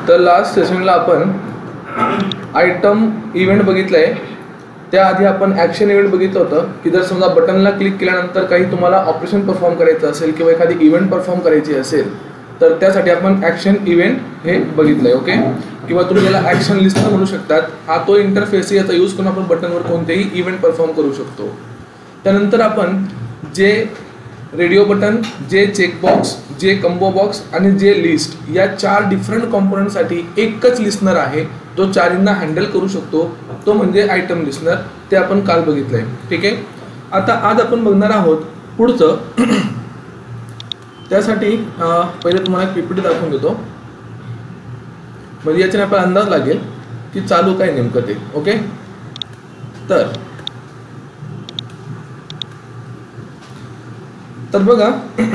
तर लास्ट सेशनला आपण item event बघितलंय. त्याआधी आपण ॲक्शन इव्हेंट बघितलं होतं की जर समजा बटनला क्लिक केल्यानंतर काही तुम्हाला ऑपरेशन परफॉर्म करायचं असेल किंवा एखादी इव्हेंट परफॉर्म करायची असेल तर त्यासाठी आपण ॲक्शन इव्हेंट हे बघितलंय. ओके, किंवा तुम्ही याला ॲक्शन लिस्टर म्हणू शकतात. हा तो इंटरफेस आहे, याचा यूज करून आपण बटनवर कोणतेही इव्हेंट परफॉर्म करू शकतो. त्यानंतर आपण जे रेडिओ बटन, जे चेकबॉक्स, जे कंबो बॉक्स आणि जे लिस्ट या 4 डिफरंट कॉम्पोनंटसाठी एकच लिस्नर आहे जो चारींना हँडल करू शकतो, तो म्हणजे आयटम लिस्नर. ते आपण काल बघितलंय. ठीक आहे, आता आज आपण बघणार आहोत पुढचं. त्यासाठी पहिले तुम्हाला पीपीटी दाखवून देतो म्हणजे याच्याने आपल्याला अंदाज लागेल की चालू काय नेमकं ते. ओके, तर बघा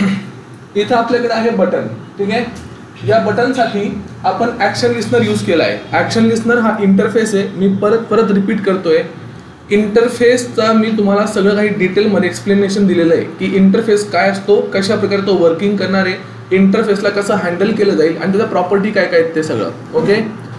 इथं आपल्याकडे आहे बटन. ठीक आहे, या बटनसाठी आपण ॲक्शन लिस्नर यूज केला आहे. ॲक्शन लिस्नर हा इंटरफेस आहे. मी परत रिपीट करतोय, इंटरफेसचा मी तुम्हाला सगळं काही डिटेलमध्ये एक्सप्लेनेशन दिलेलं आहे की इंटरफेस काय असतो, कशा प्रकारे तो वर्किंग करणार आहे, इंटरफेसला कसं हँडल केलं जाईल आणि त्याचा प्रॉपर्टी काय काय ते सगळं. ओके,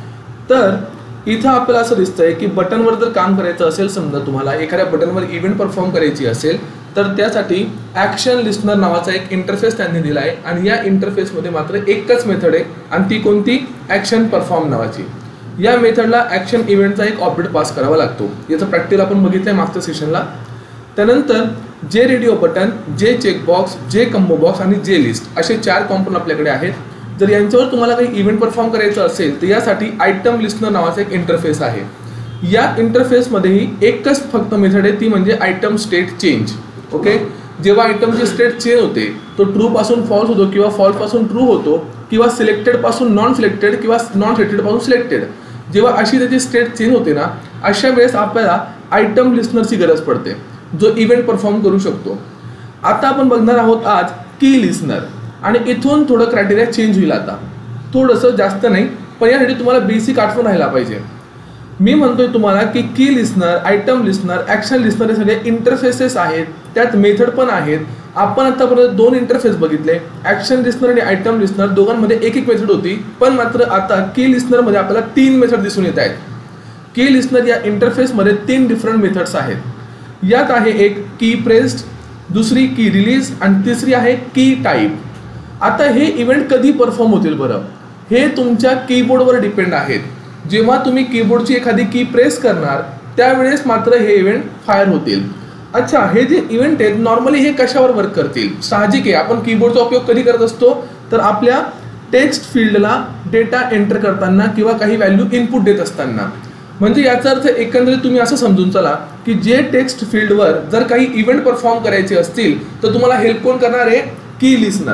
तर इथं आपल्याला असं दिसतंय की बटनवर जर काम करायचं असेल, समजा तुम्हाला एखाद्या बटनवर इव्हेंट परफॉर्म करायची असेल तर त्यासाठी ॲक्शन लिस्नर नावाचा एक इंटरफेस त्यांनी दिला आहे आणि या इंटरफेसमध्ये मात्र एकच मेथड आहे आणि ती कोणती, ॲक्शन परफॉर्म नावाची. या मेथडला ॲक्शन इव्हेंटचा एक ऑब्जेक्ट पास करावा लागतो. याचं प्रॅक्टिकल आपण बघितलं आहे मागच्या सेशनला. त्यानंतर जे रेडिओ बटन, जे चेकबॉक्स, जे कंबो बॉक्स आणि जे लिस्ट असे 4 कॉम्पोनंट आपल्याकडे आहेत. जर यांच्यावर तुम्हाला काही इव्हेंट परफॉर्म करायचं असेल तर यासाठी आयटम लिस्नर नावाचा एक इंटरफेस आहे. या इंटरफेसमध्येही एकच फक्त मेथड आहे, ती म्हणजे आयटम स्टेट चेंज. ओके, जेव्हा आयटमची स्टेट चेंज होते तो ट्रू पासून फॉल्स होतो किंवा फॉल्स पासून ट्रू होतो किंवा सिलेक्टेड पासून नॉन सिलेक्टेड किंवा नॉन सिलेक्टेड पासून सिलेक्टेड, जेव्हा अशी त्याची स्टेट चेंज होते ना, अशा वेळेस आपल्याला आयटम लिस्नरची गरज पडते जो इव्हेंट परफॉर्म करू शकतो. आता आपण बघणार आहोत आज की लिस्नर आणि इथून थोडं क्रायटेरिया चेंज होईल. आता थोडंसं, जास्त नाही, पण यासाठी तुम्हाला बेसिक आठवण राहायला पाहिजे. मी म्हणतोय तुम्हाला की listener, item listener, action listener हे सगळे इंटरफेसेस आहेत, त्यात मेथड पण आहेत. आपण आतापर्यंत 2 इंटरफेस बघितले, ॲक्शन लिस्नर आणि आयटम लिस्नर. दोघांमध्ये एक मेथड होती, पण मात्र आता लिस्नरमध्ये आपल्याला 3 मेथड दिसून येत आहेत. लिस्नर या इंटरफेसमध्ये 3 डिफरंट मेथड्स आहेत. यात आहे एक की प्रेस्ड, दुसरी की रिलीज आणि तिसरी आहे की टाईप. आता हे इव्हेंट कधी परफॉर्म होतील बरं, हे तुमच्या कीबोर्डवर डिपेंड आहेत. जेव्हा तुम्ही कीबोर्डची एखादी की प्रेस करणार त्यावेळेस मात्र हे इव्हेंट फायर होतील. अच्छा, हे जे इव्हेंट आहेत नॉर्मली हे कशावर वर्क करतील, साहजिक आहे. आपण कीबोर्डचा उपयोग कधी करत असतो तर आपल्या टेक्स्ट फील्डला डेटा एंटर करताना किंवा काही व्हॅल्यू इनपुट देत असताना. म्हणजे याचा अर्थ एकंदरीत तुम्ही असं समजून चला की जे टेक्स्ट फील्डवर जर काही इव्हेंट परफॉर्म करायचे असतील तर तुम्हाला हेल्प कोण करणार आहे, की लिस्नर.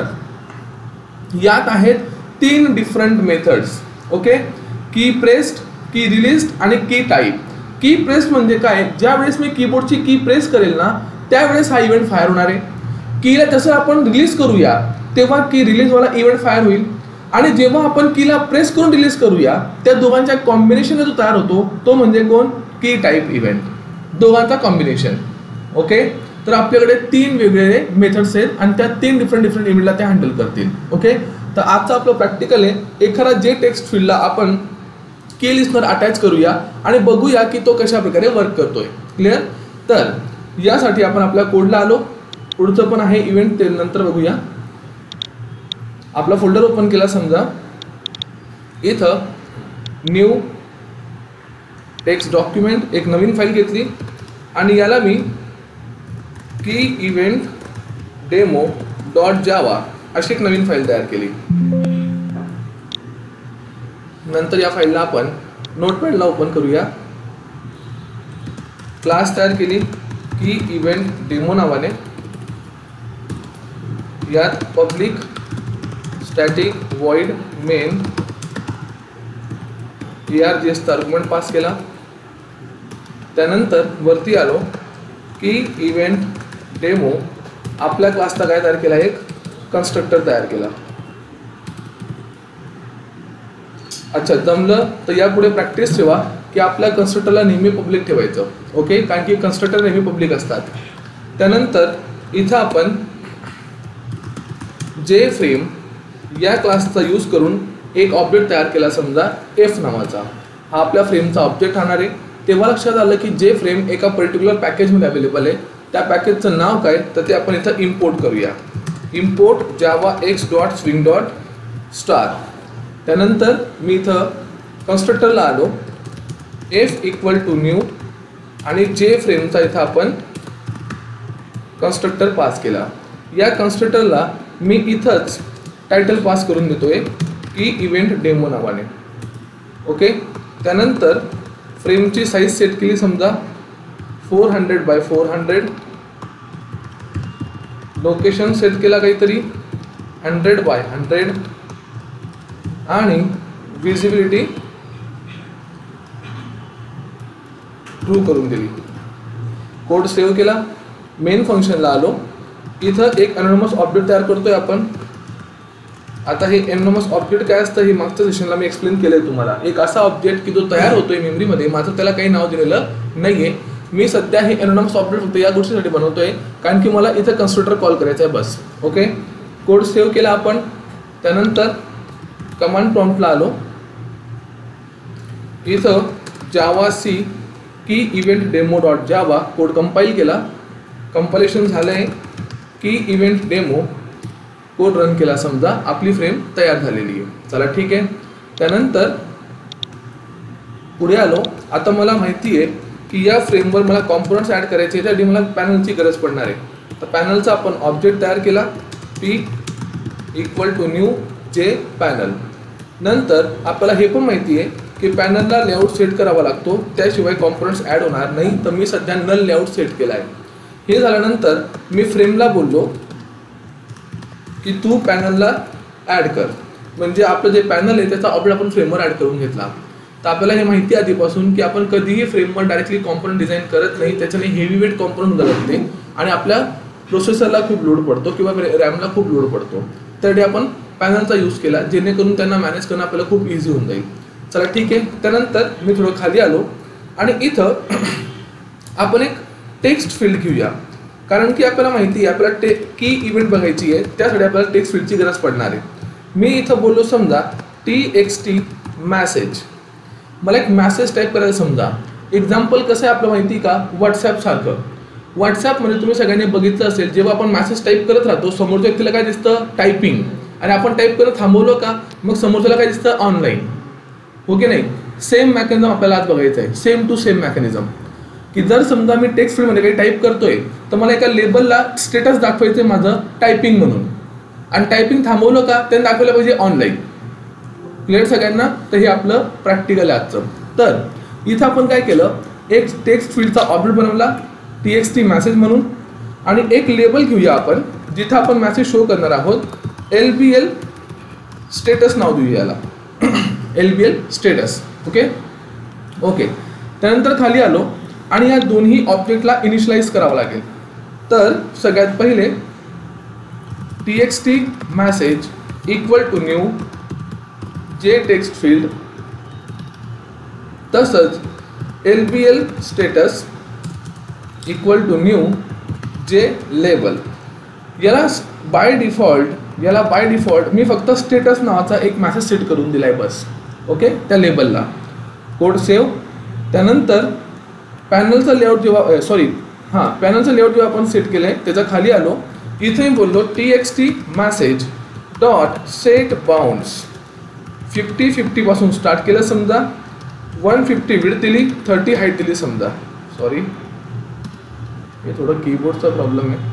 यात आहेत 3 different methods. Okay, key pressed, key released आणि की टाईप. की प्रेस्ड म्हणजे काय, ज्या वेळेस मी कीबोर्डची की प्रेस करेल ना त्यावेळेस हा इव्हेंट फायर होणार आहे. कीला तसं आपण रिलीज करूया तेव्हा की रिलीजवाला इव्हेंट फायर होईल आणि जेव्हा आपण कीला प्रेस करून रिलीज करूया त्या दोघांच्या कॉम्बिनेशन जो तयार होतो तो म्हणजे कोण, की टाईप इव्हेंट. दोघांचा कॉम्बिनेशन. ओके, तर आपल्याकडे 3 वेगवेगळे मेथड्स आहेत आणि त्या 3 डिफरंट इव्हेंटला ते हँडल करतील. ओके, तर आजचं आपलं प्रॅक्टिकल आहे. एखादा जे टेक्स्ट फील्डला आपण की लिस्नर अटॅच करूया आणि बघूया की तो कशा प्रकारे वर्क करतोय. क्लिअर. तर यासाठी आपण आपल्या कोडला आलो. पुढचं पण आहे इव्हेंट, ते नंतर बघूया. आपला फोल्डर ओपन केला समजा, इथं न्यू टेक्स्ट डॉक्युमेंट एक नवीन फाईल घेतली आणि याला मी की इव्हेंट डेमो डॉट जावा अशी एक नवीन फाईल तयार केली. नंतर या फाईलला आपण नोटपॅडला ओपन करूया. क्लास तयार केली की इव्हेंट डेमो नावाने. यात public static void main ARGS चा आर्ग्युमेंट पास केला. त्यानंतर वरती आलो की इव्हेंट डेमो आपल्या क्लासचा काय तयार केला, एक कन्स्ट्रक्टर तयार केला. अच्छा, जमलं तर यापुढे प्रॅक्टिस ठेवा की आपल्या कन्स्ट्रक्टरला नेहमी पब्लिक ठेवायचं. ओके, कारण की कन्स्ट्रक्टर नेहमी पब्लिक असतात. त्यानंतर इथं आपण जे फ्रेम या क्लासचा यूज करून एक ऑब्जेक्ट तयार केला समजा एफ नावाचा, हा आपल्या फ्रेमचा ऑब्जेक्ट राहणार आहे. तेव्हा लक्षात आलं की जे फ्रेम एका पर्टिक्युलर पॅकेजमध्ये अवेलेबल आहे त्या पॅकेजचं नाव काय, तर ते आपण इथं इम्पोर्ट करूया. Import Java X dot swing dot star. त्यानंतर मी इथं कन्स्ट्रक्टरला आलो, एफ इक्वल टू न्यू आणि जे फ्रेमचा इथं आपण कन्स्ट्रक्टर पास केला. या कन्स्ट्रक्टरला मी इथंच टायटल पास करून देतोय की इव्हेंट डेमो नावाने. ओके. त्यानंतर फ्रेमची साईज सेट केली समजा 400 बाय 400. लोकेशन सेट केला काहीतरी 100 बाय 100 आणि विजिबिलिटी ट्रू करून दिली. कोड सेव्ह केला. मेन फंक्शनला आलो. इथं एक एनोनमस ऑब्जेक्ट तयार करतोय आपण. आता हे एनोनमस ऑब्जेक्ट काय असतं हे मागच्या सेशनला मी एक्सप्लेन केलंय तुम्हाला. एक असा ऑब्जेक्ट की जो तयार होतोय मेमरीमध्ये, मात्र त्याला काही नाव दिलेलं नाहीये. मी सध्या हे एनोनमस ऑब्जेक्ट फक्त या गोष्टीसाठी बनवतोय कारण की मला इथं कन्स्ट्रक्टर कॉल करायचं आहे बस. ओके. कोड सेव्ह केला आपण. त्यानंतर कमांड प्रॉम्प्टला आलो. इथं Java C key event demo dot Java code compile केला. कंपायलेशन झालंय key event demo code run केला समजा, आपली फ्रेम तयार झालेली आहे. चला ठीक आहे. त्यानंतर पुढे आलो. आता मला माहिती आहे की या फ्रेमवर मला कॉम्पोनंट्स ॲड करायचे, त्यासाठी मला पॅनलची गरज पडणार आहे. तर पॅनलचा आपण ऑब्जेक्ट तयार केला, P equal to new J panel. नंतर आपल्याला हे पण माहिती आहे की पॅनलला लेआउट सेट करावा लागतो, त्याशिवाय कॉम्पोनंट्स ॲड होणार नाही. तर मी सध्या नल लेआउट सेट केला आहे. हे झाल्यानंतर मी फ्रेमला बोललो की तू पॅनलला ॲड कर, म्हणजे आपलं जे पॅनल आहे त्याचा ऑब्जेक्ट आपण फ्रेमवर ॲड करून घेतला. तर आपल्याला हे माहिती आधीपासून की आपण कधीही फ्रेमवर डायरेक्टली कॉम्पोनंट डिझाईन करत नाही, त्याच्याने हेवी वेट कॉम्पोनंट लागते आणि आपल्या प्रोसेसरला खूप लोड पडतो किंवा रॅमला खूप लोड पडतो. त्यासाठी आपण पॅनलचा यूज केला, जेणेकरून त्यांना मॅनेज करणं आपल्याला खूप इझी होऊन जाईल. चला ठीक आहे. त्यानंतर मी थोडं खाली आलो आणि इथं आपण एक टेक्स्ट फील्ड घेऊया, कारण की आपल्याला माहिती आहे आपल्याला की इव्हेंट बघायची आहे, त्यासाठी आपल्याला टेक्स्ट फील्डची गरज पडणार आहे. मी इथं बोललो समजा TXT मॅसेज. मला एक मॅसेज टाईप करायचं समजा. एक्झाम्पल कसं आहे आपलं माहिती का, व्हॉट्सॲप सारखं. व्हॉट्सॲपमध्ये तुम्ही सगळ्यांनी बघितलं असेल, जेव्हा आपण मॅसेज टाईप करत राहतो समोरच्या व्यक्तीला काय दिसतं, टायपिंग, आणि आपण टाईप करत थांबवलो का मग समोरच्याला काय दिसतं, ऑनलाईन. हो की नाही. सेम मेकॅनिझम आपल्याला आज बघायचं आहे, सेम टू सेम मेकॅनिझम. की जर समजा मी टेक्स्ट फील्डमध्ये काही टाईप करतोय तर मला एका लेबलला स्टेटस दाखवायचं आहे माझं टायपिंग म्हणून, आणि टायपिंग थांबवलं का त्यांनी दाखवलं पाहिजे ऑनलाईन. क्लिअर सगळ्यांना. तर हे आपलं प्रॅक्टिकल आहे आजचं. तर इथं आपण काय केलं, एक टेक्स्ट फील्डचा ऑब्जेक्ट बनवला TXT मॅसेज म्हणून, आणि एक लेबल घेऊया आपण जिथं आपण मॅसेज शो करणार आहोत. LBL स्टेटस नाव देऊया याला. LBL status. ओके. ओके. त्यानंतर खाली आलो आणि या दोन्ही ऑब्जेक्टला इनिशियलाइज करावं लागेल. तर सगळ्यात पहिले TXT message equal to new J text field, तसंच LBL status equal to new J label. याला बाय डिफॉल्ट मी फक्त स्टेटस नावाचा एक मॅसेज सेट करून दिलाय बस. ओके. त्या लेबलला. Code save. त्यानंतर पॅनलचा लेआउट जेव्हा आपण सेट केलंय त्याच्या खाली आलो. इथे बोललो TXT message dot set bounds 50-50 पासून स्टार्ट केलं समजा. 150 विड्थ दिली, 30 हाईट दिली समजा. सॉरी, हे थोडं कीबोर्डचा प्रॉब्लेम आहे.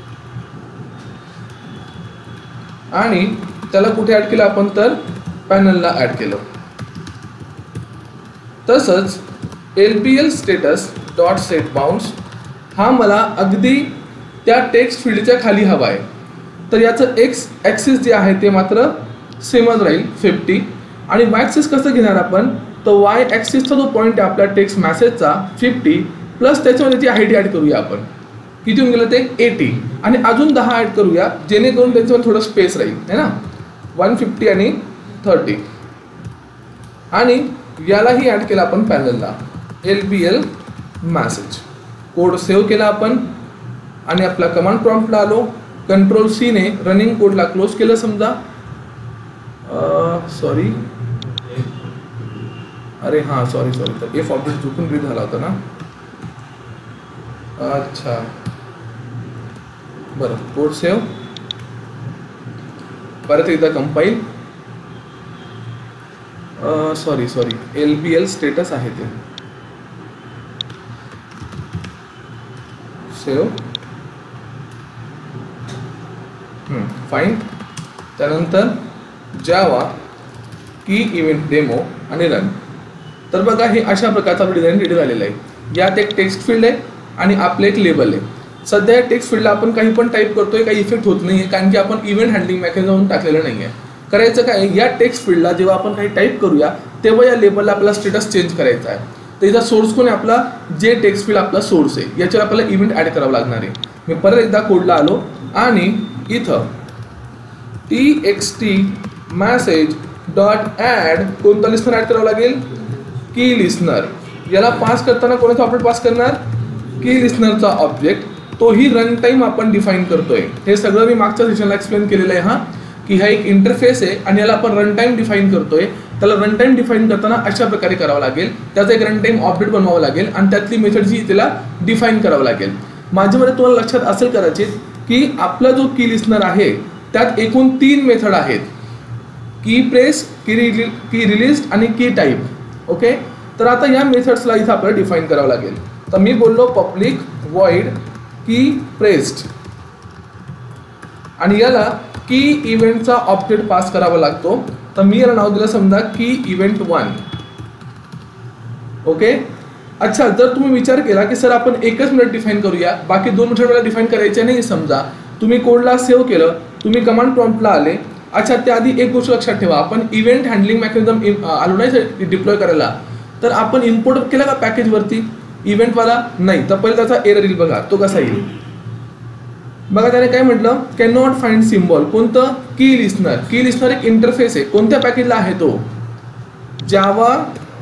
आणि त्याला कुठे ॲड केलं आपण, तर पॅनलला ॲड केलं. तसंच LBL status dot set bounds हा मला अगदी त्या टेक्स्ट फील्डच्या खाली हवा आहे. तर याचं एक्स ॲक्सिस जे आहे ते मात्र सेमच राहील 50. आणि वाय ॲक्सिस कसं घेणार आपण, तर वाय ॲक्सिसचा जो पॉईंट आहे आपल्या टेक्स्ट मॅसेजचा 50 प्लस त्याच्यामध्ये जी हाईट ॲड करूया आपण. किती होऊन गेलं ते 80, आणि अजून 10 ॲड करूया जेणेकरून त्याच्यावर थोडं स्पेस राहील है ना. 150 आणि 30. आणि यालाही ॲड केला आपण पॅनलला LBL मॅसेज. कोड सेव्ह केला आपण आणि आपला कमांड प्रॉम्प्टला आलो. Ctrl+C ने रनिंग कोडला क्लोज केलं समजा. सॉरी, अरे हां सॉरी तर एफ ऑब्जेक्ट चुकून रीड झाला होता ना. अच्छा बरं, कोड सेव्ह, परत एकदा कंपाईल. सॉरी LBL स्टेटस आहे ते, सेव्ह, फाईन. त्यानंतर जावा की इव्हेंट डेमो आणि रन. तर बघा हे अशा प्रकारचा डिझाईन रेडी झालेला आहे. यात एक टेक्स्ट फील्ड आहे आणि आपलं एक लेबल आहे. सध्या टेक्स्ट फील्डला आपण काही पण टाईप करतोय, काही इफेक्ट होत नाही आहे, कारण की आपण इव्हेंट हँडलिंग मेकॅनिझम टाकलेलं नाही आहे. करायचं काय, या टेक्स्ट फील्डला जेव्हा आपण काही टाईप करूया तेव्हा या लेबलला आपला स्टेटस चेंज करायचा आहे. तर याचा सोर्स कोण आहे, आपला जे टेक्स्ट फील्ड आपला सोर्स आहे, याच्यावर आपल्याला इव्हेंट ॲड करावं लागणार आहे. मी परत एकदा कोडला आलो आणि इथं txt message डॉट ॲड कोणता लिस्नर ॲड करावं लागेल, की लिस्नर. याला पास करताना कोणाचा ऑब्जेक्ट पास करणार, की लिस्नरचा ऑब्जेक्ट. तोही रन टाईम आपण डिफाईन करतोय. हे सगळं मी मागच्या सेशनला एक्सप्लेन केलेलं आहे हां, की हा एक इंटरफेस आहे आणि याला आपण रन टाईम डिफाईन करतोय. त्याला रन टाईम डिफाईन करताना अशा प्रकारे करावं लागेल, त्याचा एक रन टाईम ऑब्जेक्ट बनवावं लागेल आणि त्यातली मेथड जी त्याला डिफाईन करावं लागेल. माझ्यामध्ये तुम्हाला लक्षात असेल कदाचित की आपला जो की लिस्नर आहे त्यात एकूण 3 मेथड आहेत, की प्रेस, की रिलीज आणि की टाईप. ओके, तर आता या मेथड्सला इथं आपल्याला डिफाईन करावं लागेल. तर मी बोललो पब्लिक वॉइड की प्रेस्ड आणि याला की इव्हेंटचा ऑब्जेक्ट पास करावा लागतो. तर मी याला नाव दिलं समजा की इव्हेंट 1. ओके, अच्छा, जर तुम्ही विचार केला की सर आपण एकच मेथड डिफाईन करूया, बाकी 2 मेथड मला डिफाईन करायचे नाही, समजा तुम्ही कोडला सेव्ह केलं, तुम्ही कमांड प्रॉम्प्टला आले. अच्छा, त्याआधी एक गोष्ट लक्षात ठेवा, आपण इव्हेंट हँडलिंग मेकॅनिझम आलो नाही डिप्लॉय करायला, तर आपण इम्पोर्ट केला का पॅकेजवरती इव्हेंटवाला, नाही. तर पहिले त्याचा एरर येईल, बघा तो कसा येईल. बघा त्याने काय म्हटलं, कॅन नॉट फाइंड सिम्बॉल. कोणतं, की लिस्नर. की लिस्नर एक इंटरफेस आहे, कोणत्या पॅकेजला आहे तो, जावा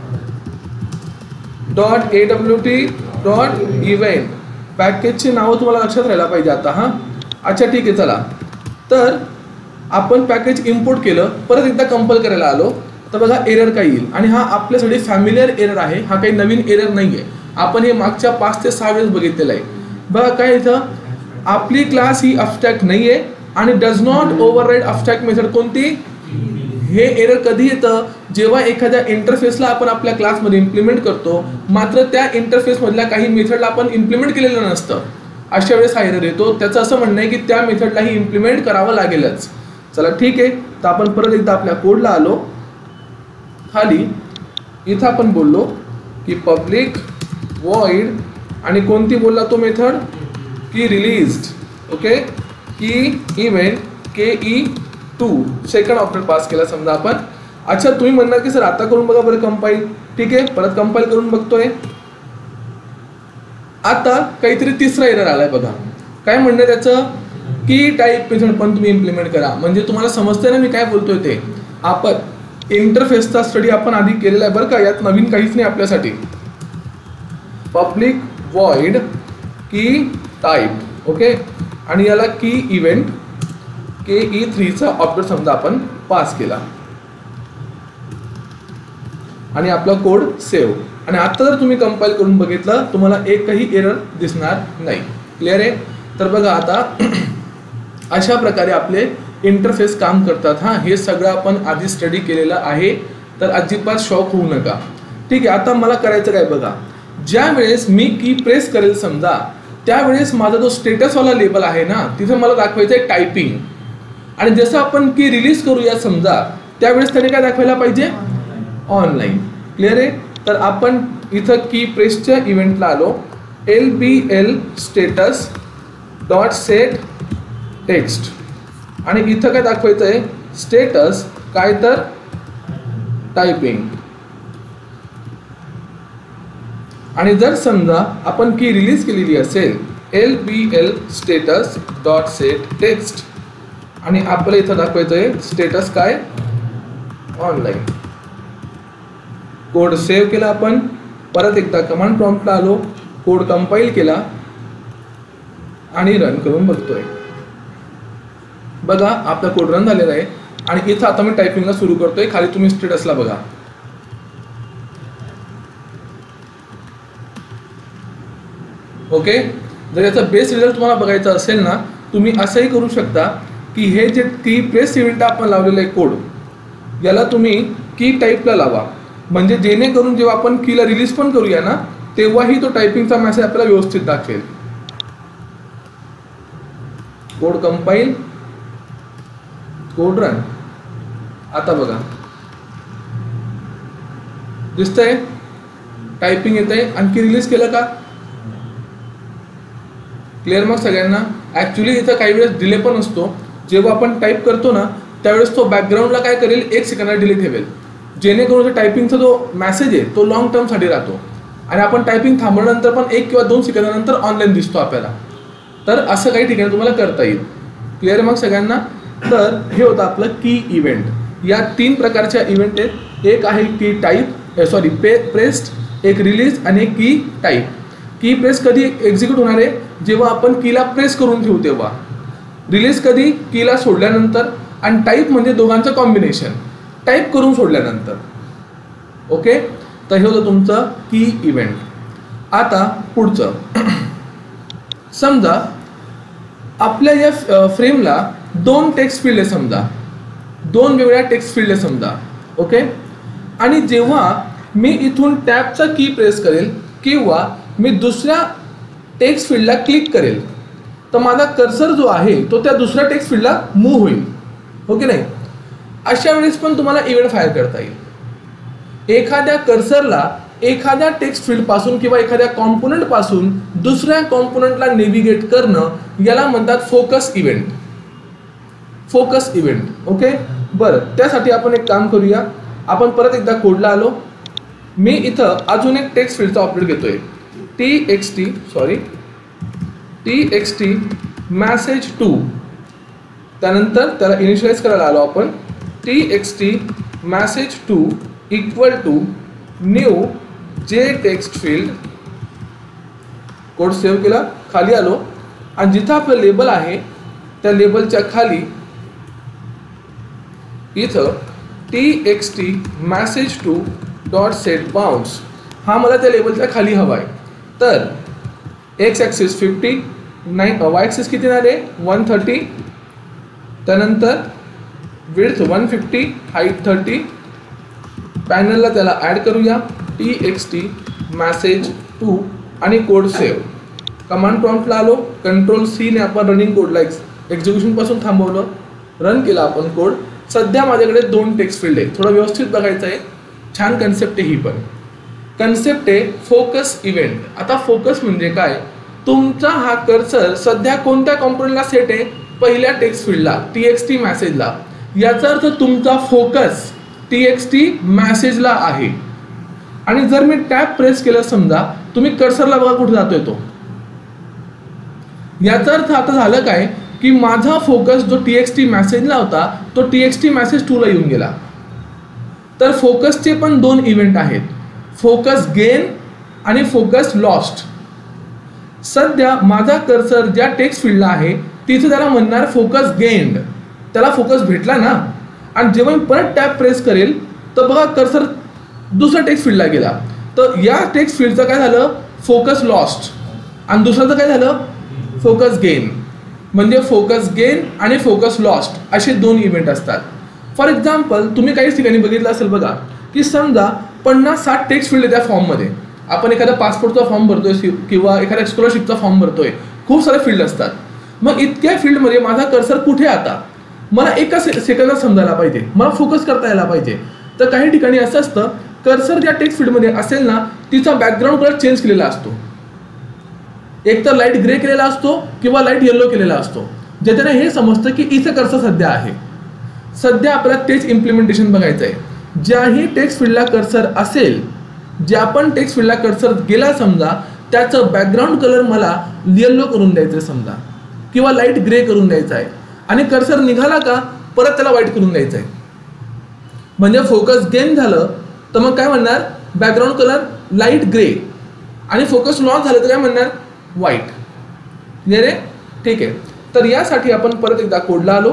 .awt.event. पॅकेजची नावं तुम्हाला लक्षात राहायला पाहिजे आता हां. अच्छा ठीक आहे, चला. तर आपण पॅकेज इम्पोर्ट केलं, परत एकदा कंपाईल करायला आलो, तर बघा एरर काय येईल. आणि हा आपल्यासाठी फॅमिलियर एरर आहे, हा काही नवीन एरर नाही आहे. आपण हे मागच्या 5 ते 6 वेळेस बघितलेलं आहे. बघा काय इथं, आपली क्लास ही अब्स्ट्रॅक्ट नाही आहे आणि does not override abstract method. कोणती, हे एरर कधी येतं, जेव्हा एखाद्या इंटरफेसला आपण आपल्या क्लासमध्ये इम्प्लिमेंट करतो, मात्र त्या इंटरफेसमधल्या काही मेथडला आपण इम्प्लिमेंट केलेलं नसतं, अशा वेळेस हा एरर येतो. त्याचं असं म्हणणं आहे की त्या मेथडलाही इम्प्लिमेंट करावं लागेलच. चला ठीक आहे, तर आपण परत एकदा आपल्या कोडला आलो. खाली इथं आपण बोललो की पब्लिक वॉइड आणि कोणती बोलला तो method, key released. Okay, key event KE2 second object pass केला समजा आपण. अच्छा, तुम्ही म्हणणार की सर आता करून बघा बरं कंपाईल. ठीक आहे, परत कंपाईल करून बघतोय. आता काहीतरी तिसरा एरर आलाय बघा. काय म्हणणं त्याचं, की टाईप मेथड पण तुम्ही इम्प्लिमेंट करा. म्हणजे तुम्हाला समजतंय ना मी काय बोलतोय ते. आपण इंटरफेसचा स्टडी आपण आधी केलेला आहे बरं का, यात नवीन काहीच नाही आपल्यासाठी. Public void key type. Okay, आणि याला की इव्हेंट KE3चा ऑब्जेक्ट समजा आपण पास केला आणि आपला कोड सेव्ह. आणि आता जर तुम्ही कंपाईल करून बघितलं, तुम्हाला एकही एरर दिसणार नाही. क्लिअर आहे. तर बघा आता अशा प्रकारे आपले इंटरफेस काम करतात. हां, हे सगळं आपण आधी स्टडी केलेलं आहे, तर अजिबात शॉक होऊ नका. ठीक आहे, आता मला करायचं काय बघा, ज्या वेळेस मी की प्रेस करेल समजा, त्यावेळेस माझा जो स्टेटसवाला लेबल आहे ना, तिथे मला दाखवायचं आहे टायपिंग. आणि जसं आपण की रिलीज करूया समजा, त्यावेळेस त्याने काय दाखवायला पाहिजे, ऑनलाईन. क्लिअर आहे. तर आपण इथं की प्रेसच्या इव्हेंटला आलो, LBL status dot set text आणि इथं काय दाखवायचं आहे, स्टेटस काय तर टायपिंग. आणि जर समजा आपण की रिलीज केलेली असेल, LBL status dot set text आणि आपल्याला इथं दाखवायचं आहे स्टेटस काय, ऑनलाईन. कोड सेव्ह केला आपण, परत एकदा कमांड प्रॉम्प्टला आलो, कोड कंपाईल केला आणि रन करून बघतोय. बघा आपला कोड रन झालेला आहे. आणि इथं आता मी टायपिंगला सुरू करतोय. खाली तुम्ही स्टेटसला बघा. ओके. जर याचा बेस रिझल्ट तुम्हाला बघायचा असेल ना, तुम्ही असंही करू शकता की हे जे की प्रेस इव्हेंट आपण लावलेलं आहे कोड, याला तुम्ही की टाईपला लावा. म्हणजे जेणेकरून जेव्हा आपण कीला रिलीज पण करूया ना, तेव्हाही तो टायपिंगचा मेसेज आपल्याला व्यवस्थित दाखवेल. Code compile, code run. आता बघा दिसतंय टायपिंग येतंय. आणखी रिलीज केलं का? क्लिअर मग सगळ्यांना? ॲक्च्युली इथं काही वेळेस डिले पण असतो. जेव्हा आपण टाईप करतो ना, त्यावेळेस तो बॅकग्राऊंडला काय करेल, 1 सेकंदाला डिले ठेवेल, जेणेकरून टायपिंगचा जो मेसेज आहे तो लॉंग टर्मसाठी राहतो. आणि आपण टायपिंग थांबवल्यानंतर पण 1 किंवा 2 सेकंदानंतर ऑनलाईन दिसतो आपल्याला. तर असं काही ठिकाणी तुम्हाला करता येईल. क्लिअर मग सगळ्यांना? तर हे होतं आपलं की इव्हेंट. या 3 प्रकारच्या इव्हेंट आहेत. एक आहे की टाईप, प्रेस्ड, एक रिलीज आणि एक की टाईप. की प्रेस कधी एक्झिक्यूट होणार आहे, जेव्हा आपण कीला प्रेस करून ठेवू तेव्हा. रिलीज कधी, कीला सोडल्यानंतर. आणि टाईप म्हणजे दोघांचं कॉम्बिनेशन, टाईप करून सोडल्यानंतर. ओके. तर हे होतं तुमचं की इव्हेंट. आता पुढचं समजा आपल्या या फ्रेमला 2 टेक्स्ट फील्ड आहे, समजा 2 वेगवेगळ्या टेक्स्ट फील्ड आहे समजा. ओके. आणि जेव्हा मी इथून टॅबचा की प्रेस करेल किंवा मी दुसऱ्या टेक्स्ट फील्डला क्लिक करेल, तर माझा कर्सर जो आहे तो त्या दुसऱ्या टेक्स्ट फील्डला मूव्ह होईल. हो की नाही? अशा वेळेस पण तुम्हाला इव्हेंट फायर करता येईल. एखाद्या कर्सरला एखाद्या टेक्स्ट फील्ड पासून किंवा एखाद्या कॉम्पोनंट पासून दुसऱ्या कॉम्पोनंटला नेव्हिगेट करणं याला म्हणतात focus event. Focus event. Okay. बरं, त्यासाठी आपण एक काम करूया. आपण परत एकदा कोडला आलो. मी इथं अजून एक टेक्स्ट फील्डचा ऑपरेट घेतोय, txt message 2. त्यानंतर त्याला इनिशियलाइज करायला आलो आपण. txt message 2 equal to new J text field. Code save केला, खाली आलो आणि जिथं आपलं लेबल आहे त्या लेबलच्या खाली इथं txt message 2 dot set bounds हा मला त्या लेबलच्या खाली हवा आहे. तर एक्स ॲक्सिस 50, वाय ॲक्सिस किती येणार आहे 130, त्यानंतर विड्थ 150, हाईट 30. पॅनलला त्याला ॲड करूया txt message 2 आणि कोड सेव्ह. कमांड प्रॉम्प्टला आलो, कंट्रोल-C ने आपण रनिंग कोडला एक्झिक्युशनपासून थांबवलं, रन केला आपण कोड. सध्या माझ्याकडे 2 टेक्स्ट फील्ड आहे. थोडं व्यवस्थित बघायचं आहे. छान कन्सेप्ट आहे ही पण. कन्सेप्ट आहे फोकस इव्हेंट. आता फोकस म्हणजे काय, तुमचा हा कर्सर सध्या कोणत्या कॉम्पोनंटला सेट आहे, पहिल्या टेक्स्ट फील्डला txt मॅसेजला. याचा अर्थ तुमचा फोकस txt मॅसेजला आहे. आणि जर मी टॅब प्रेस केलं समजा, तुम्ही कर्सरला बघा कुठे जातोय तो. याचा अर्थ आता झालं काय की माझा फोकस जो txt मॅसेजला होता तो txt मॅसेज 2 ला येऊन गेला. तर फोकसचे पण 2 इव्हेंट आहेत, फोकस गेन आणि फोकस लॉस्ट. सध्या माझा कर्सर ज्या टेक्स्ट फील्डला आहे तिथे त्याला म्हणणार फोकस गेन्ड, त्याला फोकस भेटला ना. आणि जेव्हा मी परत टॅब प्रेस करेल तर बघा कर्सर दुसऱ्या टेक्स्ट फील्डला गेला. तर या टेक्स्ट फील्डचं काय झालं, फोकस लॉस्ट. आणि दुसऱ्याचं काय झालं, फोकस गेन. म्हणजे फोकस गेन आणि फोकस लॉस्ट असे 2 इव्हेंट असतात. फॉर एक्झाम्पल तुम्ही काही ठिकाणी बघितलं असेल बघा की समजा 50-60 टेक्स्ट फील्ड त्या फॉर्ममध्ये. आपण एखादा पासपोर्टचा फॉर्म भरतोय किंवा एखाद्या स्कॉलरशिपचा फॉर्म भरतोय, खूप सारे फील्ड असतात. मग इतक्या फील्डमध्ये माझा कर्सर कुठे, आता मला एका सेकंदात समजायला पाहिजे, मला फोकस करता यायला पाहिजे. तर काही ठिकाणी असं असतं, कर्सर ज्या टेक्स्ट फील्डमध्ये असेल ना तिचा बॅकग्राऊंड कलर चेंज केलेला असतो. एक तर लाईट ग्रे केलेला असतो किंवा लाईट येलो केलेला असतो, ज्याच्याने हे समजतं की इथं कर्सर सध्या आहे. सध्या आपल्याला तेच इम्प्लिमेंटेशन बघायचं आहे. ज्याही टेक्स्ट फील्डला कर्सर असेल, ज्या पण टेक्स्ट फील्डला कर्सर गेला समजा, त्याचं बॅकग्राऊंड कलर मला येलो करून द्यायचं आहे समजा, किंवा लाईट ग्रे करून द्यायचा आहे. आणि कर्सर निघाला का परत त्याला व्हाईट करून द्यायचं आहे. म्हणजे फोकस गेन झालं तर मग काय म्हणणार, बॅकग्राऊंड कलर लाईट ग्रे. आणि फोकस लॉस झालं तर काय म्हणणार, व्हाईट. क्लिअर आहे? ठीक आहे. तर यासाठी आपण परत एकदा कोडला आलो.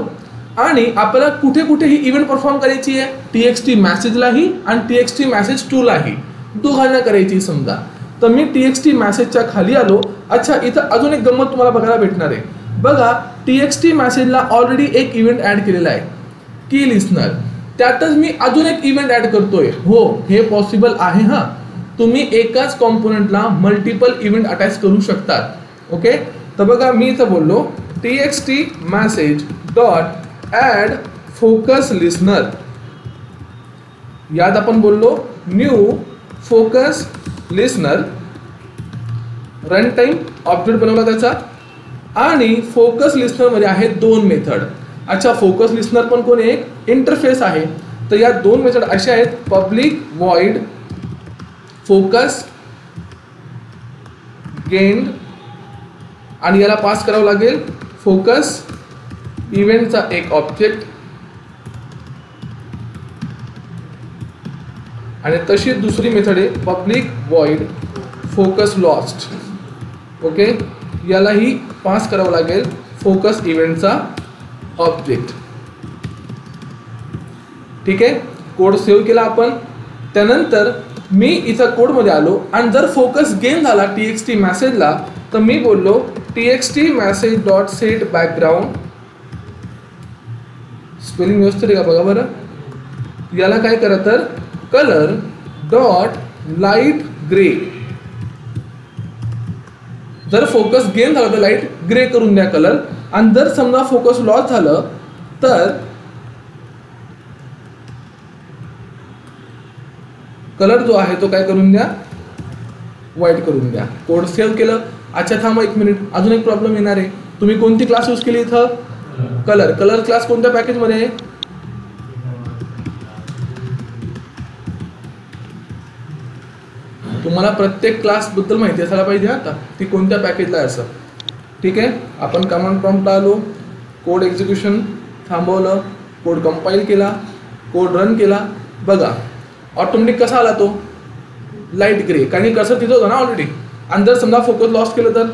आणि आपल्याला कुठे कुठे ही इव्हेंट परफॉर्म करायची आहे, TXT मॅसेजलाही आणि TXT मॅसेज 2 लाही, दोघांना करायची समजा. तर मी TXT मॅसेजच्या खाली आलो. अच्छा, इथं अजून एक गंमत तुम्हाला बघायला भेटणार आहे. बघा, TXT मॅसेजला ऑलरेडी एक इव्हेंट ऍड केलेला आहे, की लिस्नर. त्यातच मी अजून एक इव्हेंट ऍड करतोय. हो, हे पॉसिबल आहे. हा, तुम्ही एकाच कॉम्पोनंटला मल्टिपल इव्हेंट अटॅच करू शकतात. ओके, तर बघा मी इथं बोललो TXT message dot add focus listener. यात आपण बोललो new focus listener. Run time object बनवला त्याचा. आणि फोकस लिस्नर मध्ये आहे 2 मेथड. अच्छा, फोकस लिस्नर पण कोण एक इंटरफेस आहे. तर या 2 मेथड अशा आहेत, पब्लिक वॉइड फोकस गेन्ड, आणि याला पास करावं लागेल फोकस इव्हेंटचा एक ऑब्जेक्ट, आणि तशी दुसरी मेथड आहे public void focus lost. Okay, यालाही पास करावं लागेल फोकस इव्हेंटचा ऑब्जेक्ट. ठीक आहे, कोड सेव्ह केला आपण. त्यानंतर मी इथं कोडमध्ये आलो आणि जर फोकस गेन झाला TXT मॅसेजला, तर मी बोललो TXT message dot set background. Spelling व्यवस्थित आहे का बघा बरं. याला काय करा तर कलर डॉट लाईट ग्रे. जर फोकस गेन झाला तर लाईट ग्रे करून द्या कलर. आणि जर समजा फोकस लॉस झालं तर कलर जो आहे तो काय करून द्या, व्हाईट करून द्या. कोड सेव्ह केलं. अच्छा, थांबा 1 मिनिट, अजून एक प्रॉब्लेम येणार आहे. तुम्ही कोणती क्लास यूज केली इथं? कलर. कलर क्लास कोणत्या पॅकेजमध्ये आहे? तुम्हाला प्रत्येक क्लास बद्दल माहिती असायला पाहिजे आता, ती कोणत्या पॅकेजला आहे असं. ठीक आहे, आपण कमांड प्रॉम्प्टला आलो, कोड एक्झिक्युशन थांबवलं, कोड कंपाईल केला, कोड रन केला. बघा ऑटोमॅटिक कसा आला तो, लाईट ग्रे, कारण कर्सर तिथं होतं ना ऑलरेडी. आणि जर समजा फोकस लॉस केलं तर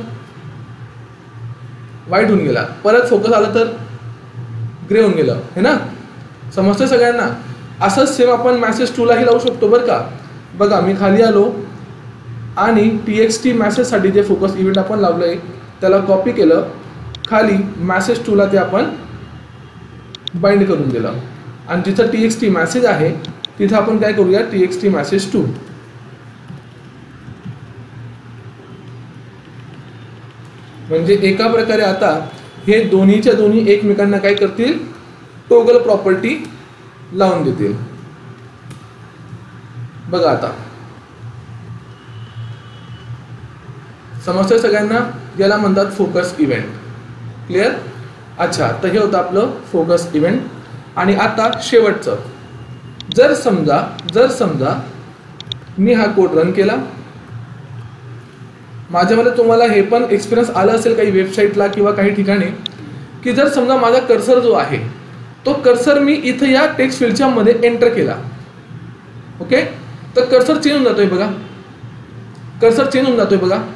व्हाईट होऊन गेला, परत फोकस आलं तर ग्रे होऊन गेलं, हे ना. समजतं सगळ्यांना? असंच सेम आपण मॅसेज 2 लाही लावू शकतो बरं का. बघा मी खाली आलो आणि TXT मॅसेजसाठी जे फोकस इव्हेंट आपण लावलं आहे त्याला कॉपी केलं, खाली मॅसेज 2 ला ते आपण बाइंड करून दिलं. आणि जिथं TXT मॅसेज आहे तिथं आपण काय करूया, TXT मॅसेज 2. म्हणजे एका प्रकारे आता हे दोन्हीच्या दोन्ही एकमेकांना काय करतील, टोगल प्रॉपर्टी लावून देतील. बघा आता समजतंय सगळ्यांना? याला म्हणतात फोकस इव्हेंट. क्लिअर? अच्छा, तर हे होतं आपलं फोकस इव्हेंट. आणि आता शेवटचं, जर समजा मी हा कोड रन केला, माझ्यामध्ये तुम्हाला हे पण एक्सपिरियन्स आला असेल काही वेबसाईटला किंवा काही ठिकाणी, की जर समजा माझा कर्सर जो आहे तो कर्सर मी इथं या टेक्स्ट फील्डच्या मध्ये एंटर केला. ओके, तर कर्सर चेंज होऊन जातोय बघा, कर्सर चेंज होऊन जातोय बघा,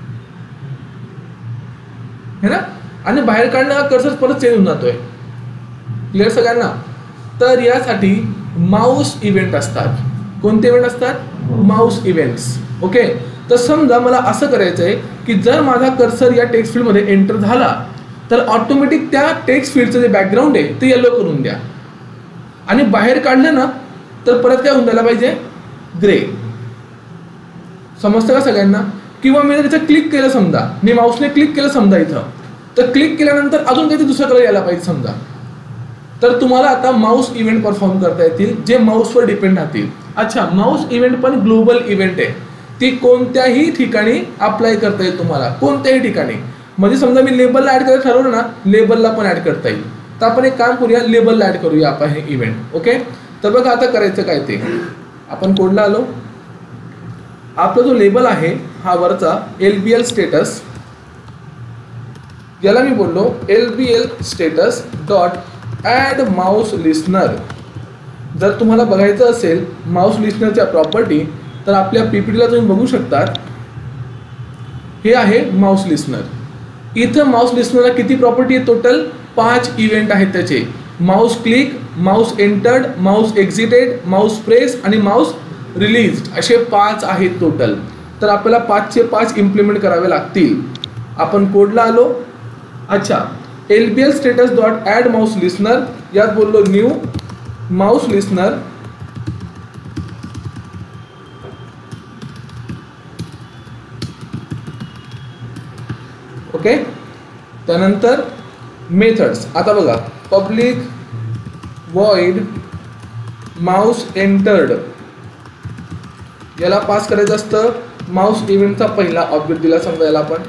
है ना. आणि बाहेर काढणं कर्सर परत चेंज होऊन जातोय. क्लिअर सगळ्यांना? तर यासाठी माऊस इव्हेंट असतात. कोणते इव्हेंट असतात? Mouse events. ओके, तर समजा मला असं करायचं आहे की जर माझा कर्सर या टेक्स्ट फील्डमध्ये एंटर झाला तर ऑटोमॅटिक त्या टेक्स्ट फील्डचं जे बॅकग्राऊंड आहे ते येलो करून द्या. आणि बाहेर काढलं ना तर परत काय होऊन द्यायला पाहिजे, ग्रे. समजतं का सगळ्यांना? किंवा मी जर इथं क्लिक केलं, समजा मी माऊसने क्लिक केलं समजा इथं, तर क्लिक केल्यानंतर अजून काही दुसरा कलर यायला पाहिजे समजा. तर तुम्हाला आता माऊस इव्हेंट परफॉर्म करता येतील जे माऊसवर डिपेंड राहतील. अच्छा, माऊस इव्हेंट पण ग्लोबल इव्हेंट आहे, ती कोणत्याही ठिकाणी अप्लाय करता येईल तुम्हाला, कोणत्याही ठिकाणी. म्हणजे समजा मी लेबलला ऍड करायला ठरवलं ना, लेबलला पण ऍड करता येईल. तर आपण एक काम करूया, लेबलला ऍड करूया आपण हे इव्हेंट. ओके, तर बघा आता करायचं काय ते, आपण कोडला आलो. आपला जो लेबल आहे हा वरचा LBL स्टेटस, याला मी बोललो LBL status dot add mouse listener. जर तुम्हाला बघायचं असेल माऊस लिस्नरच्या प्रॉपर्टी तर आपल्या PPTला तुम्ही बघू शकता, हे आहे माऊस लिस्नर. इथं माऊस लिस्नरला किती प्रॉपर्टी आहे, टोटल 5 इव्हेंट आहेत त्याचे. Mouse click, mouse entered, mouse exited, mouse press आणि माऊस रिलीज्ड असे 5 आहेत टोटल. तर आपल्याला 5चे 5 इम्प्लिमेंट करावे लागतील. आपण कोडला आलो. अच्छा, LBL status dot add mouse listener, यात बोललो न्यू माऊस लिस्नर. ओके, त्यानंतर मेथड्स. आता बघा, पब्लिक वॉइड माऊस एंटर्ड याला पास करायचं असतं माऊस इव्हेंटचा पहिला ऑब्जेक्ट दिला समजा याला आपण.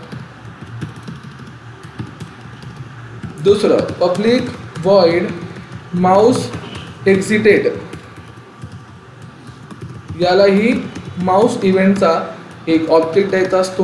दुसरं पब्लिक वॉइड माऊस एक्झिटेड, यालाही माऊस इव्हेंटचा एक ऑब्जेक्ट द्यायचा असतो.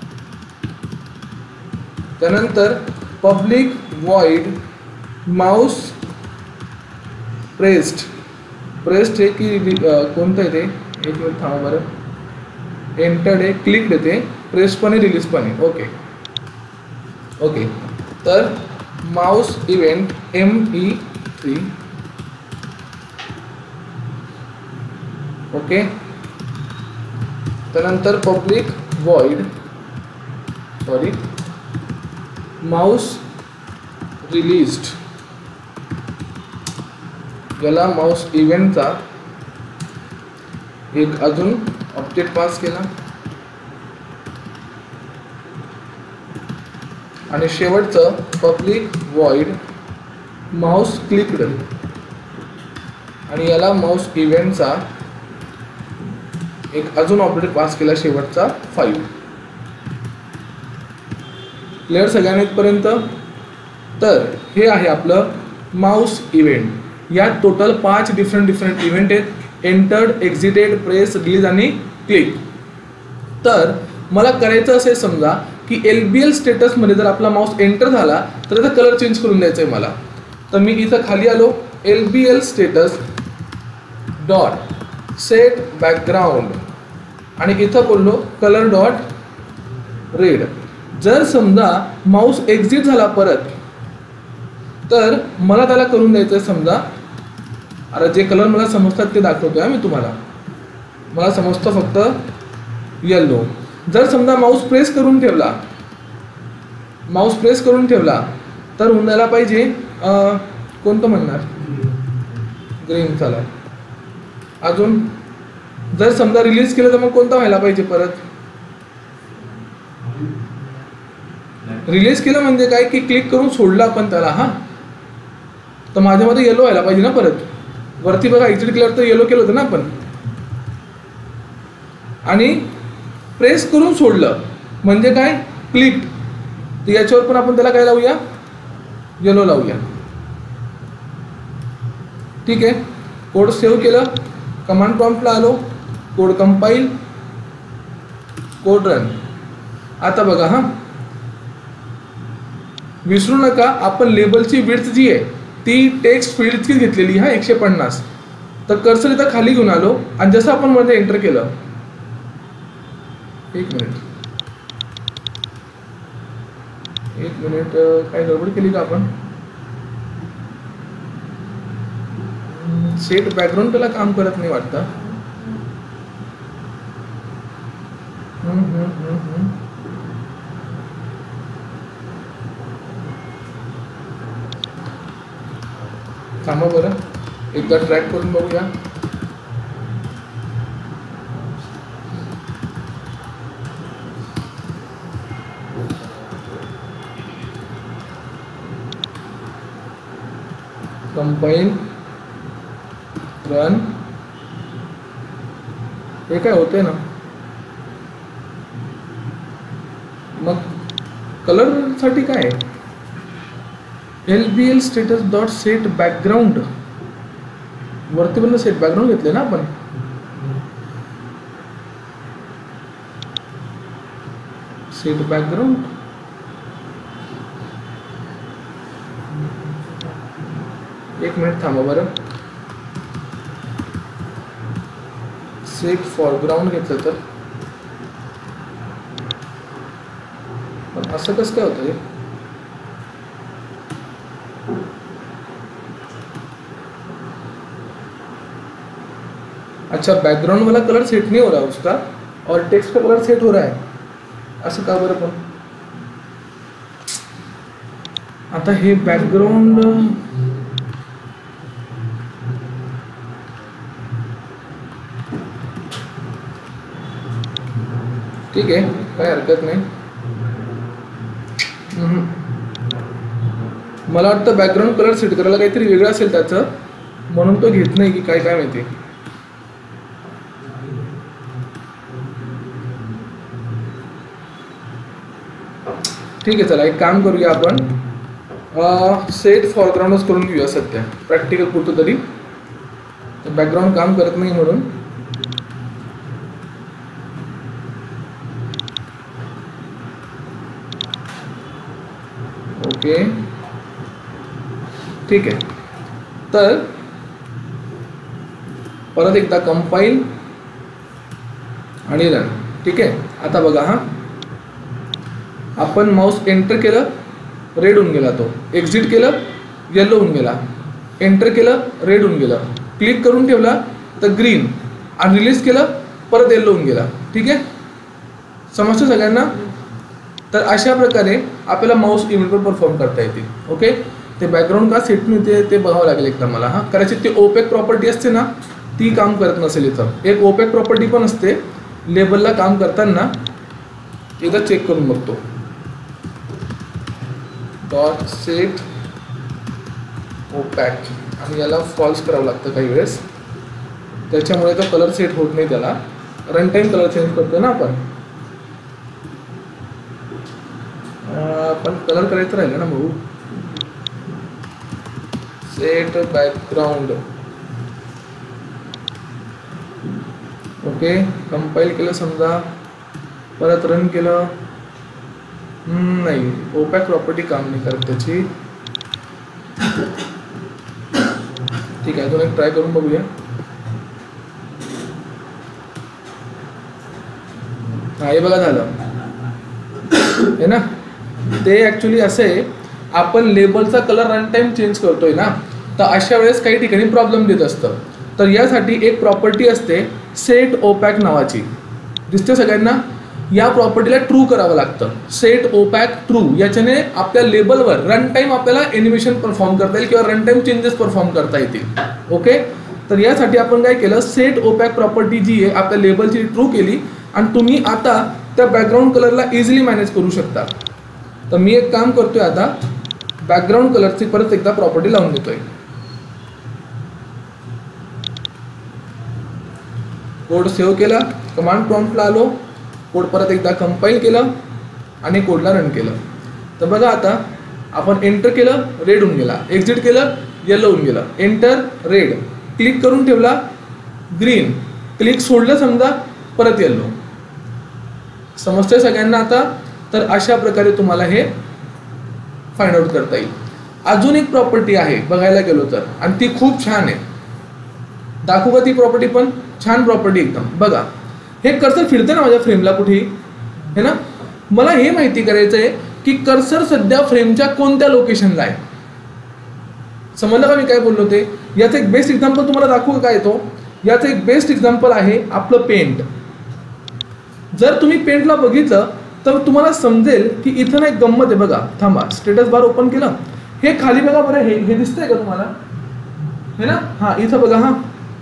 त्यानंतर public void mouse pressed, pressed हे की कोणतं आहे ते, एक मिनिट थांबा बरं. एंटर्ड आहे, क्लिक देते, प्रेस पण आहे, रिलीज पण आहे. ओके ओके, तर माऊस इव्हेंट ME3. ओके, त्यानंतर पब्लिक वॉइड माऊस रिलीज्ड, याला माऊस इव्हेंटचा एक अजून ऑब्जेक्ट पास केला. आणि शेवटचं पब्लिक वॉइड माऊस क्लिक्ड, आणि याला माऊस इव्हेंटचा एक अजून ऑब्जेक्ट पास केला, शेवटचा 5. क्लिअर सगळ्यांना इथपर्यंत? तर हे आहे आपलं माऊस इव्हेंट. यात टोटल 5 डिफरंट इव्हेंट आहेत. एंटर्ड, एक्झिटेड, प्रेस, रिलीज आणि क्लिक. तर मला करायचं असेल समजा की LBL स्टेटसमध्ये जर आपला माऊस एंटर झाला तर त्याचा कलर चेंज करून द्यायचा आहे मला. तर मी इथं खाली आलो, LBL status dot set background, आणि इथं बोललो कलर डॉट रेड. जर समजा माऊस एक्झिट झाला परत, तर मला त्याला करून द्यायचं आहे समजा, अरे जे कलर मला समजतात ते दाखवतोय मी तुम्हाला. मला समजतं फक्त येल्लो. जर समजा माऊस प्रेस करून ठेवला, तर होऊन द्यायला पाहिजे कोणतं म्हणणार, ग्रीन. चला, अजून जर समजा रिलीज केलं तर मग कोणता व्हायला पाहिजे परत. रिलीज केलं म्हणजे काय की क्लिक करून सोडलं आपण त्याला, हा, तर माझ्यामध्ये येलो व्हायला पाहिजे ना परत. वरती बघा एक्झिट केल्यावर तर येलो केलं होतं ना आपण, आणि प्रेस करून सोडलं म्हणजे काय क्लिक. तर याच्यावर पण आपण त्याला काय लावूया, येलो लावूया. ठीक आहे, कोड सेव्ह केलं, कमांड प्रॉम्प्टला आलो, कोड कंपाईल, कोड रन. आता बघा, हा विसरू नका आपण लेबलची विड्थ जी आहे ती टेक्स्ट फील्डचीच घेतलेली, हा 150. तर कर्सर इथं खाली घेऊन आलो आणि जसं आपण मध्ये एंटर केलं, एक मिनिट काय गडबड केली का आपण. सेट बॅकग्राऊंड त्याला काम करत नाही वाटतं. थांबा बरं, एकदा ट्रॅक करून बघूया. Compile, run. हे काय होते ना, मग कलर साठी काय LBL status dot set background, वरती पण सेट बॅकग्राऊंड घेतले ना आपण. सेट बॅकग्राऊंड, एक मिनिट थांबा बरं. सेट फॉरग्राऊंड घेतलं तर पण असं कसं काय होतं. अच्छा, बैकग्राउंड वाला कलर सेट नहीं हो रहा उसका और टेक्स्ट का कलर सेट हो रहा है, असं का बरं? पण आता हे बॅकग्राऊंड ठीक आहे, काय हरकत नाही. मला वाटतं बॅकग्राऊंड कलर सेट करायला काहीतरी वेगळं असेल त्याचं, म्हणून तो घेत नाही की काय काय माहिती. ठीक आहे, चला एक काम करूया आपण, सेट फॉरग्राऊंडच करून घेऊया सध्या प्रॅक्टिकल पुरतं तरी. बॅकग्राऊंड काम करत नाही म्हणून. ओके ठीक आहे, तर परत एकदा कंपाईल आणि रन. ठीक आहे, आता बघा हा, आपण माऊस एंटर केलं रेड होऊन गेला, तो एक्झिट केलं येलो होऊन गेला, एंटर केलं रेड होऊन गेलं, क्लिक करून ठेवला तर ग्रीन, आणि रिलीज केलं परत येलो होऊन गेला. ठीक आहे, समजतं सगळ्यांना? तर अशा प्रकारे आपल्याला माऊस इव्हेंटवर परफॉर्म करता येते. ओके, ते बॅकग्राऊंड का सेट मिळते ते बघावं लागेल एकदा मला. हां, कदाचित ते ओपेक प्रॉपर्टी असते ना, ती काम करत नसेल. इथं एक ओपेक प्रॉपर्टी पण असते लेबलला काम करताना, एकदा चेक करून बघतो. डॉट सेट ओपॅक, आणि याला फॉल्स करावं लागतं काही वेळेस, त्याच्यामुळे तो कलर सेट होत नाही. त्याला रन टाईम कलर चेंज करतो ना आपण कलर करायचं राहिलं ना भाऊ. Set background. ओके, कंपाईल केलं समजा, परत रन केलं, नाही ओपॅक प्रॉपर्टी काम नाही करत त्याची. ठीक आहे, अजून एक ट्राय करून बघूया. हा, हे बघा झालं आहे ना. ते ॲक्च्युली असे, आपण लेबलचा कलर रन टाईम चेंज करतोय ना, तर अशा वेळेस काही ठिकाणी प्रॉब्लेम देत असतं. तर यासाठी एक प्रॉपर्टी असते सेट ओपॅक नावाची, दिसते सगळ्यांना. या प्रॉपर्टीला ट्रू करावं लागतं, सेट ओपॅक ट्रू. याच्याने आपल्या लेबलवर रन टाईम आपल्याला एनिमेशन परफॉर्म करता येईल किंवा रन टाईम चेंजेस परफॉर्म करता येतील. ओके, तर यासाठी आपण काय केलं, सेट ओपॅक प्रॉपर्टी जी आहे आपल्या लेबलची ट्रू केली, आणि तुम्ही आता त्या बॅकग्राऊंड कलरला इझिली मॅनेज करू शकता. तर मी एक काम करतोय, आता बॅकग्राऊंड कलरची परत एकदा प्रॉपर्टी लावून देतोय. कोड सेव्ह केला, कमांड प्रॉम्प्टला आलो, कोड परत एकदा कंपाईल केलं आणि कोडला रन केलं. तर बघा आता आपण एंटर केलं रेड होऊन गेला, एक्झिट केलं येलो होऊन गेलं, एंटर रेड, क्लिक करून ठेवला ग्रीन, क्लिक सोडलं समजा परत येलो. समजतंय सगळ्यांना आता? तर अशा प्रकारे तुम्हाला हे फाइंड आउट करता येईल. अजून एक प्रॉपर्टी आहे बघायला गेलो तर, आणि ती खूप छान आहे. दाखवू का ती प्रॉपर्टी? पण छान प्रॉपर्टी एकदम. बघा, हे कर्सर फिरते ना माझ्या फ्रेमला कुठेही, है ना. मला हे माहिती करायचं आहे की कर्सर सध्या फ्रेमच्या कोणत्या लोकेशनला आहे. समजलं का मी काय बोललो ते? याचं एक बेस्ट एक्झाम्पल तुम्हाला दाखवू का येतो? याचं एक बेस्ट एक्झाम्पल आहे आपलं पेंट. जर तुम्ही पेंटला बघितलं तर तुम्हाला समजेल की इथं ना एक गंमत आहे. बघा, थांबा, स्टेटस बार ओपन केलं, हे खाली बघा बरं, हे दिसतंय का तुम्हाला? हे ना, हा इथं बघा, हा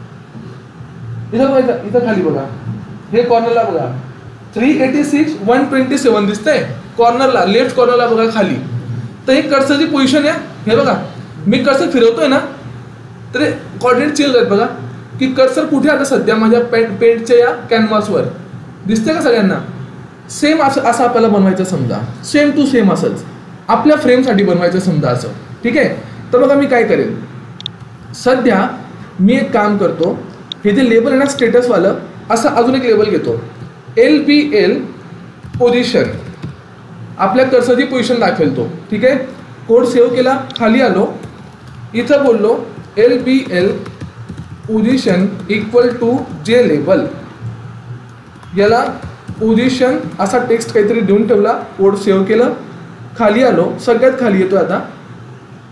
इथं बघा, इथं खाली बघा, हे कॉर्नरला बघा 386 127 दिसतंय कॉर्नरला, लेफ्ट कॉर्नरला बघा खाली. तर हे कर्सरची पोझिशन आहे. हे बघा, मी कर्सर फिरवतोय ना, तर कॉर्डिनेट चेंज आहेत. बघा की कर्सर कुठे आता सध्या माझ्या पेंटच्या या कॅनव्हासवर दिसतंय का सगळ्यांना? सेम असं आपल्याला बनवायचं समजा, सेम टू सेम असंच आपल्या फ्रेमसाठी बनवायचं समजा असं. ठीक आहे, तर बघा मी काय करेल, सध्या मी एक काम करतो, हे जे लेबल आहे ना स्टेटसवालं, असं अजून एक लेबल घेतो, LBL पोझिशन, आपल्या कर्सरची पोझिशन दाखवेल तो. ठीक आहे, कोड सेव्ह केला, खाली आलो, इथं बोललो LBL पोझिशन इक्वल टू जे लेबल, याला पोझिशन असा टेक्स्ट काहीतरी देऊन ठेवला, कोड सेव्ह केलं, खाली आलो, सगळ्यात खाली येतो आता.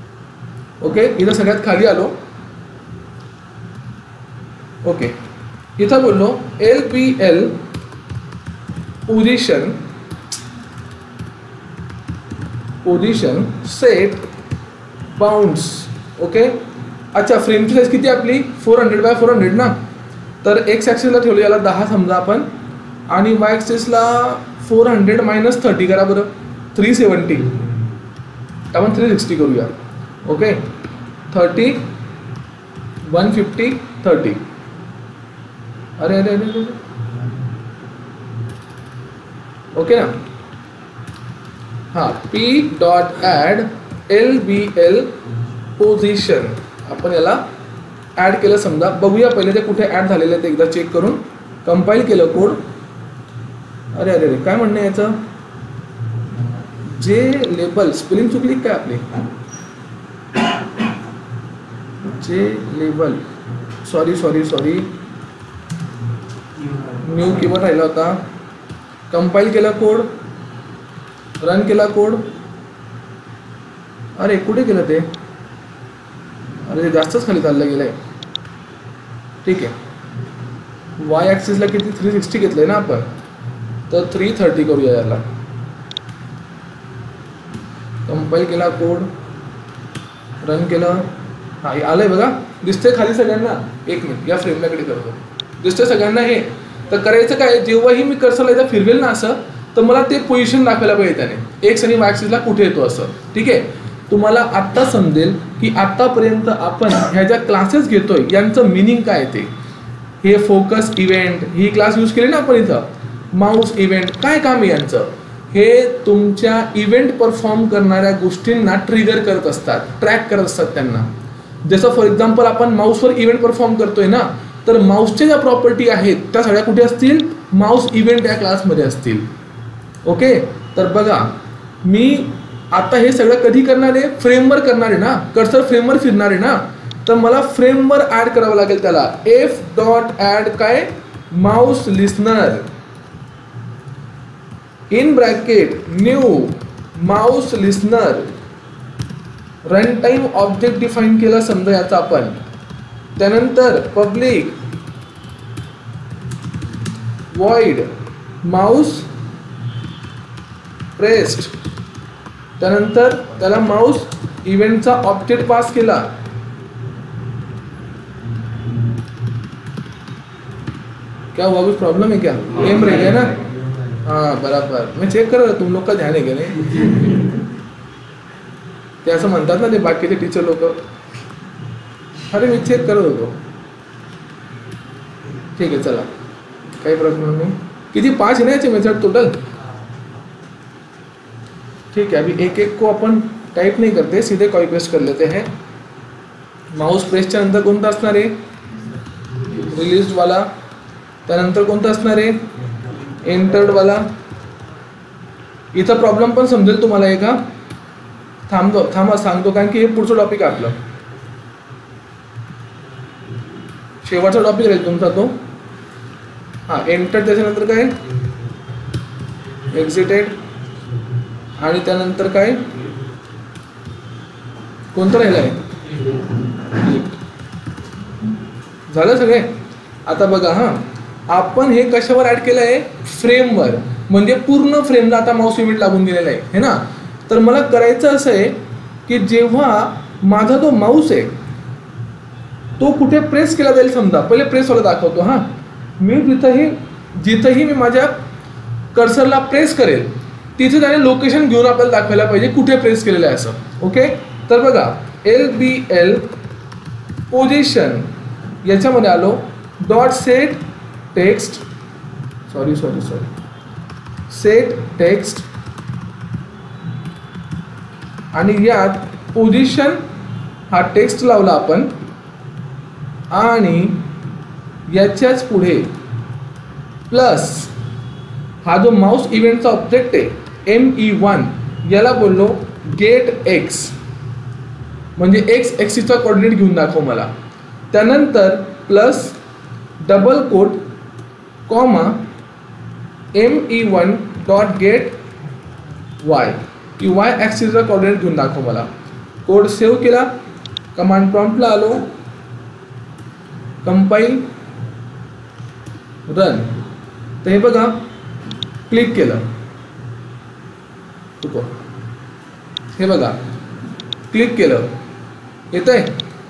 ओके, इथं सगळ्यात खाली आलो. ओके, इथं बोललो LBL position set bounds. Okay. अच्छा, फ्रेमची साईज किती आपली 400x400 ना. तर एक्स ॲक्सिसला ठेवलं याला 10 समजा आपण, आणि वाय ॲक्सिसला 400 - 30 करा बरं, 370. आपण 360 करूया. ओके. 30 150 30. अरे अरे अरे अरे, ओके ना. हां, p.add LBL पोझिशन आपण याला ॲड केलं समजा. बघूया पहिले ते कुठे ॲड झालेलं आहे ते एकदा चेक करून. कंपाईल केलं कोड. अरे अरे अरे, काय म्हणणं आहे याचं, जे लेबल स्पेलिंग चुकली काय आपली, जे लेबल, सॉरी न्यू कीवर्ड राहिला होता. कंपाईल केला कोड, रन केला कोड. अरे कुठे केलं ते, अरे जास्तच खाली चाललं गेलं आहे. ठीक आहे, वाय ॲक्सिसला किती 360 घेतलं आहे ना आपण, तर 330 करूया याला. कंपाईल केला कोड, रन केलं. हां, आलंय बघा, दिसतंय खाली सगळ्यांना. एक मिनिट, या फ्रेमल्याकडे करतो, दिसतंय सगळ्यांना हे. तर करायचं काय, जेव्हाही मी कर्सरला इथं फिरवेल ना असं, तर मला ते पोझिशन दाखवायला पाहिजे त्याने, एक्स आणि वाय ॲक्सिसला कुठे येतो असं. ठीक आहे. तुम्हाला आत्ता समजेल की आत्तापर्यंत आपण ह्या ज्या क्लासेस घेतोय यांचं मिनिंग काय ते. हे फोकस इव्हेंट ही क्लास यूज केली ना आपण इथं, माऊस इव्हेंट, काय काम आहे यांचं, हे तुमच्या इव्हेंट परफॉर्म करणाऱ्या गोष्टींना ट्रिगर करत असतात, ट्रॅक करत असतात त्यांना. जसं फॉर एक्झाम्पल आपण माऊसवर इव्हेंट परफॉर्म करतोय ना, तर माऊसच्या ज्या प्रॉपर्टी आहेत त्या सगळ्या कुठे असतील, माऊस इव्हेंट या क्लासमध्ये असतील. ओके. तर बघा, मी आता हे सगळं कधी करणार आहे, फ्रेमवर करणार आहे ना, कर्सर फ्रेमवर फिरणार आहे ना, तर मला फ्रेमवर ॲड करावं लागेल त्याला. f.add काय, mouse listener in bracket new mouse listener. Run time object define केला समजा याचा आपण. त्यानंतर पब्लिक वॉइड माऊस प्रेस्ड. त्यानंतर त्याला माऊस इव्हेंटचा ऑब्जेक्ट पास केला. क्या हुआ, कुछ प्रॉब्लम है क्या, एम रह गया ना. हाँ बराबर, मैं चेक कर रहा था, तुम लोग का ध्यान है क्या नहीं. ते असं म्हणतात ना ते बाकीचे टीचर लोक. अरे मी चेक करत होतो. ठीक आहे, चला काही प्रॉब्लेम नहीं. किती 5 है ना याचे मेथड टोटल. ठीक है, अभी एक एक को अपन टाइप नहीं करते, सीधे कॉपी पेस्ट कर लेते हैं. माउस प्रेसच्या नंतर कोणता असणार आहे, रिलीज्ड वाला. त्यानंतर कोणता असणार आहे, एंटर्ड वाला. इथं प्रॉब्लेम पण समजेल तुम्हाला आहे का. थांबा सांगतो, कारण की हे पुढचं टॉपिक आहे आपलं, शेवटचा टॉपिक राहील तुमचा तो. हां, एंटर, त्याच्यानंतर काय एक्झिटेड, आणि त्यानंतर काय कोणतं राहिलं आहे, झालं सगळे. आता बघा, हां आपण हे कशावर ॲड केलं आहे, फ्रेमवर. म्हणजे पूर्ण फ्रेमला आता माऊस इव्हेंट लागून गेलेला आहे है ना. तर मला करायचं असं आहे की जेव्हा माझा जो माऊस आहे तो कुठे प्रेस केला जाईल समजा, पहिले प्रेसवाला दाखवतो. हां, मी जिथंही मी माझ्या कर्सरला प्रेस करेल तिथे त्याने लोकेशन घेऊन आपल्याला दाखवायला पाहिजे कुठे प्रेस केलेलं आहे असं. ओके. तर बघा, LBL पोझिशन याच्यामध्ये आलो, dot set text, sorry set text, आणि यात पोझिशन हा टेक्स्ट लावला आपण, आणि याच्याच पुढे प्लस हा जो माऊस इव्हेंटचा ऑब्जेक्ट आहे ME1 याला बोललो गेट एक्स, म्हणजे एक्स ॲक्सिसचा कोऑर्डिनेट घेऊन दाखव मला. त्यानंतर plus double quote comma ME1 dot get Y, की वाय ॲक्सिसचा कोऑर्डिनेट घेऊन दाखव मला. कोड सेव्ह केला, कमांड प्रॉम्प्टला आलो, कंपाईल रन. तर हे बघा क्लिक केलं, हे बघा क्लिक केलं, येतंय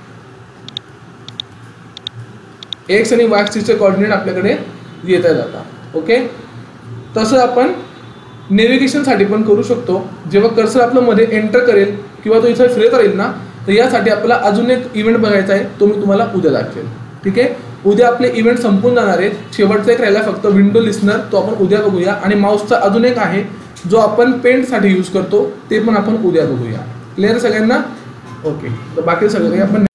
एक्स आणि वाय ॲक्सिसचे कोऑर्डिनेट आपल्याकडे येत आहेत आता. ओके, तसं आपण नेव्हिगेशनसाठी पण करू शकतो. जेव्हा कर्सर आपलं मध्ये एंटर करेल किंवा तो इथं फिरत राहील ना, तर यासाठी आपल्याला अजून एक इव्हेंट बघायचा आहे, तो मी तुम्हाला उद्या दाखवेल. ठीक आहे, उद्या आपले इव्हेंट संपून जाणार आहेत. शेवटचा एक राहिला फक्त विंडो लिस्नर, तो आपण उद्या बघूया. आणि माऊसचा अजून एक आहे जो आपण पेंटसाठी यूज करतो, ते पण आपण उद्या बघूया. क्लिअर सगळ्यांना? ओके, तर बाकी सगळं काही आपण